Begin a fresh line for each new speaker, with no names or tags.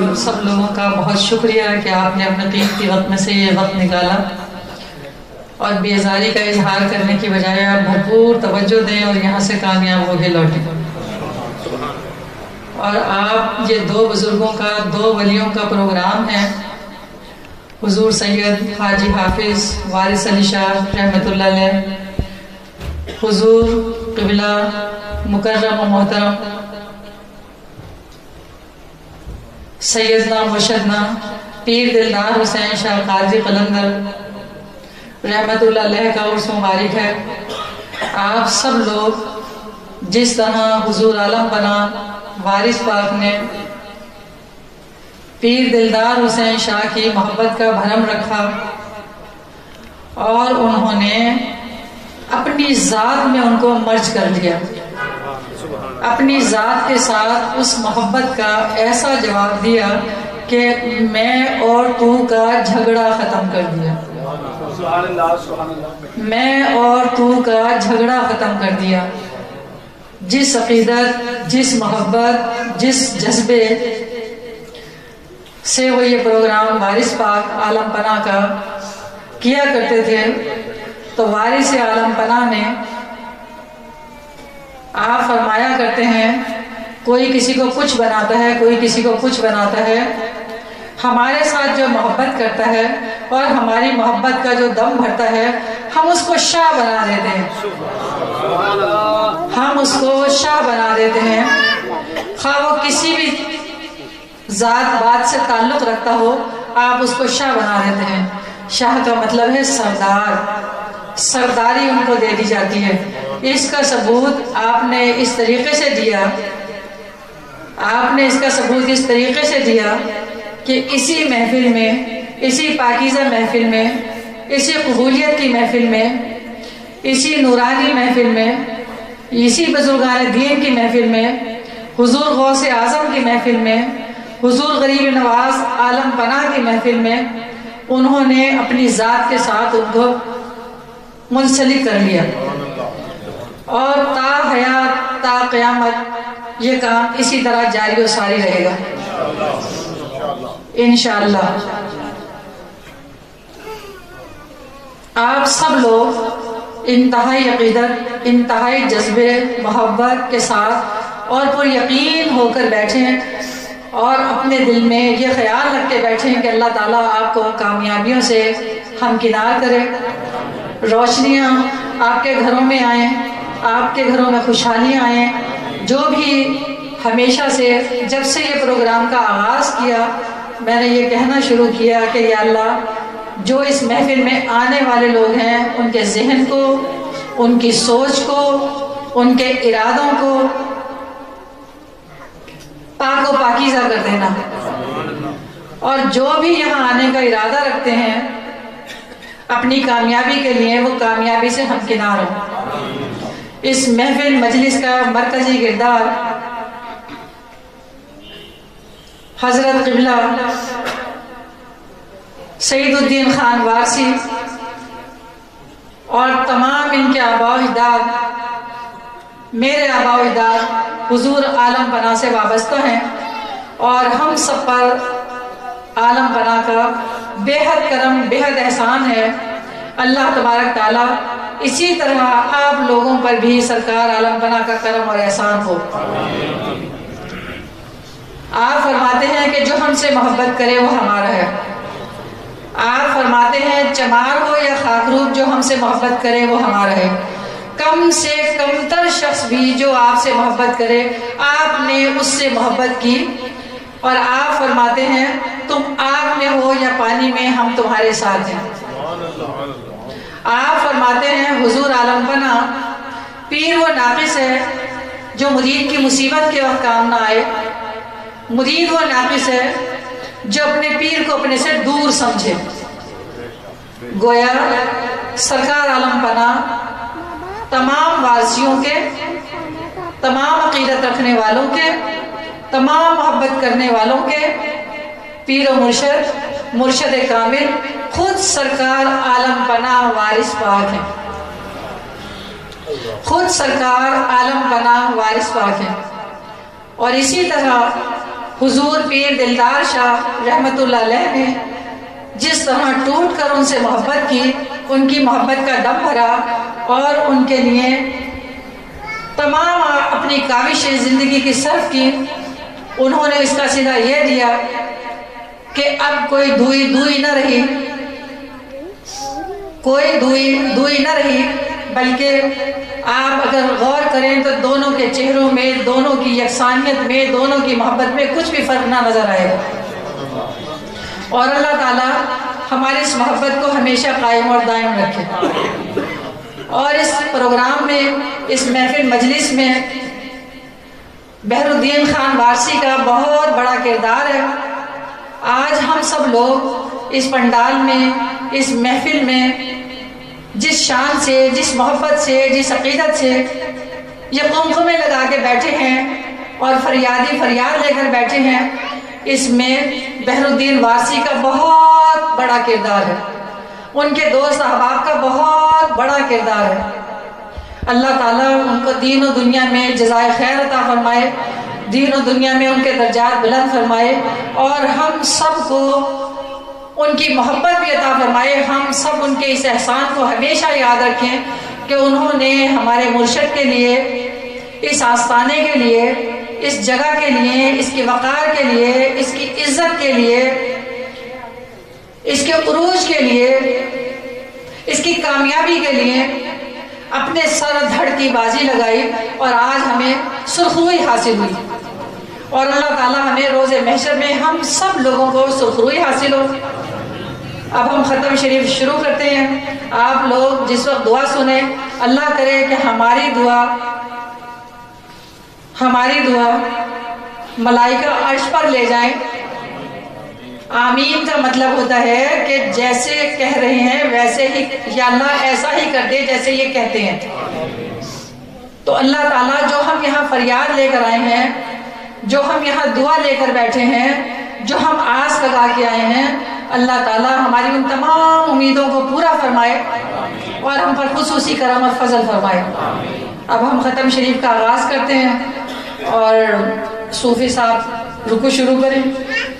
سب لوگوں کا بہت شکریہ کہ آپ نے اپنے قیمتی وقت میں سے یہ وقت نکالا اور بیزاری کا اظہار کرنے کی بجائے آپ بھرپور توجہ دیں اور یہاں سے کامیاب ہو کے لوٹیں. اور آپ یہ دو بزرگوں کا، دو ولیوں کا پروگرام ہے، حضور سید حاجی حافظ وارث علی شاہ رحمۃ اللہ علیہ، حضور قبلہ مکرم و محترم سیدنا مرشدنا پیر دلدار حسین شاہ قاضی قلندر رحمت اللہ علیہ کا عرس مبارک ہے. آپ سب لوگ جس طرح حضور عالم بنا وارث پاک نے پیر دلدار حسین شاہ کی محبت کا بھرم رکھا اور انہوں نے اپنی ذات میں ان کو مرج کر لیا، اپنی ذات کے ساتھ اس محبت کا ایسا جواب دیا کہ میں اور تو کا جھگڑا ختم کر دیا، میں اور تو کا جھگڑا ختم کر دیا. جس عقیدت، جس محبت، جس جذبے سے وہ یہ پروگرام وارث پاک عالم پناہ کا کیا کرتے تھے، تو وارث عالم پناہ نے آپ فرمایا کرتے ہیں کوئی کسی کو کچھ بناتا ہے، کوئی کسی کو کچھ بناتا ہے. ہمارے ساتھ جو محبت کرتا ہے اور ہماری محبت کا جو دم بھرتا ہے، ہم اس کو شاہ بنا دیتے ہیں، ہم اس کو شاہ بنا دیتے ہیں. خواہ وہ کسی بھی ذات بات سے تعلق رکھتا ہو، آپ اس کو شاہ بنا دیتے ہیں. شاہ کا مطلب ہے سردار، سرداری ان کو دے دی جاتی ہے. اس کا ثبوت آپ نے اس طریقے سے دیا، آپ نے اس کا ثبوت اس طریقے سے دیا کہ اسی محفل میں، اسی پاکیزہ محفل میں، اسی قبولیت کی محفل میں، اسی نورانی محفل میں، اسی بزرگان دین کی محفل میں، حضور غوث اعظم کی محفل میں، حضور غریب نواز عالم پناہ کی محفل میں انہوں نے اپنی ذات کے ساتھ ان کو منسلک کر لیا. اور تا حیات، تا قیامت یہ کام اسی طرح جاری و ساری رہے گا انشاءاللہ. آپ سب لوگ انتہائی عقیدت، انتہائی جذبے، محبت کے ساتھ اور پر یقین ہو کر بیٹھیں اور اپنے دل میں یہ خیال رکھ کے بیٹھیں کہ اللہ تعالیٰ آپ کو کامیابیوں سے ہمکنار کرے، روشنیاں آپ کے گھروں میں آئیں، آپ کے گھروں میں خوشحالیاں آئیں. جو بھی ہمیشہ سے جب سے یہ پروگرام کا آغاز کیا میں نے یہ کہنا شروع کیا کہ یا اللہ جو اس محفل میں آنے والے لوگ ہیں ان کے ذہن کو، ان کی سوچ کو، ان کے ارادوں کو پاک و پاکیزہ کر دینا، اور جو بھی یہاں آنے کا ارادہ رکھتے ہیں اپنی کامیابی کے لیے وہ کامیابی سے ہمکنار ہو. اس محفل مجلس کا مرکزی کردار حضرت قبلہ سعید الدین خان وارثی اور تمام ان کے آباء و اجداد، میرے آباء و اجداد حضور عالم پناہ سے وابستہ ہیں، اور ہم سب پر عالم پناہ کا بے حد کرم، بے حد احسان ہے. اللہ تبارک تعالیٰ اسی طرح آپ لوگوں پر بھی سرکار عالم پناہ کا کرم اور احسان ہو. آپ فرماتے ہیں کہ جو ہم سے محبت کرے وہ ہمارا ہے. آپ فرماتے ہیں چمار ہو یا خاکروب جو ہم سے محبت کرے وہ ہمارا ہے. کم سے کم تر شخص بھی جو آپ سے محبت کرے آپ نے اس سے محبت کی، اور آپ فرماتے ہیں تم آگ میں ہو یا پانی میں ہم تمہارے ساتھ ہیں. آپ فرماتے ہیں حضور عالم پناہ پیر وہ ناقص ہے جو مرید کی مصیبت کے وقت کام نہ آئے، مرید وہ ناقص ہے جو اپنے پیر کو اپنے سے دور سمجھے. گویا سرکار عالم پناہ تمام وارثیوں کے، تمام عقیدت رکھنے والوں کے، تمام محبت کرنے والوں کے پیر و مرشد، مرشد کامل خود سرکار عالم پناہ وارث پاک ہیں، خود سرکار عالم پناہ وارث پاک ہیں. اور اسی طرح حضور پیر دلدار شاہ رحمت اللہ علیہ نے جس طرح ٹوٹ کر ان سے محبت کی، ان کی محبت کا دم بھرا اور ان کے لیے تمام اپنی کاوشیں زندگی کی صرف کی، انہوں نے اس کا صلہ یہ دیا کہ اب کوئی دوئی نہ رہی، کوئی دوئی نہ رہی، بلکہ آپ اگر غور کریں تو دونوں کے چہروں میں، دونوں کی یکسانیت میں، دونوں کی محبت میں کچھ بھی فرق نہ نظر آئے گا۔ اور اللہ تعالیٰ ہماری اس محبت کو ہمیشہ قائم اور دائم رکھے۔ اور اس پروگرام میں، اس محفل مجلس میں بحر الدین خان وارثی کا بہت بڑا کردار ہے۔ آج ہم سب لوگ اس پنڈال میں، اس محفل میں جس شان سے، جس محبت سے، جس عقیدت سے یہ قمقمے لگا کے بیٹھے ہیں اور فریاد لے کر بیٹھے ہیں، اس میں بحر الدین وارثی کا بہت بڑا کردار ہے، ان کے دوست احباب کا بہت بڑا کردار ہے۔ اللہ تعالیٰ ان کو دین و دنیا میں جزائے خیر عطا فرمائے، دین و دنیا میں ان کے درجات بلند فرمائے، اور ہم سب کو ان کی محبت بھی عطا فرمائے۔ ہم سب ان کے اس احسان کو ہمیشہ یاد رکھیں کہ انہوں نے ہمارے مرشد کے لیے، اس آستانے کے لیے، اس جگہ کے لیے، اس کی وقار کے لیے، اس کی عزت کے لیے، اس کے عروج کے لیے، اس کی کامیابی کے لیے اپنے سر دھڑ کی بازی لگائی، اور آج ہمیں سرخروئی حاصل ہوئی، اور اللہ تعالیٰ ہمیں روز محشر میں ہم سب لوگوں کو سرخروئی حاصل ہو۔ اب ہم ختم شریف شروع کرتے ہیں۔ آپ لوگ جس وقت دعا سنیں، اللہ کرے کہ ہماری دعا ملائکہ عرش پر لے جائیں۔ آمین کا مطلب ہوتا ہے کہ جیسے کہہ رہے ہیں ویسے ہی، یا اللہ ایسا ہی کر دے جیسے یہ کہتے ہیں۔ تو اللہ تعالیٰ جو ہم یہاں فریاد لے کر آئے ہیں، جو ہم یہاں دعا لے کر بیٹھے ہیں، جو ہم آس لگا کے آئے ہیں، اللہ تعالیٰ ہماری ان تمام امیدوں کو پورا فرمائے اور ہم پر خصوصی کرم اور فضل فرمائے۔ اب ہم ختم شریف کا آغاز کرتے ہیں، اور صوفی صاحب رکوع شروع کریں۔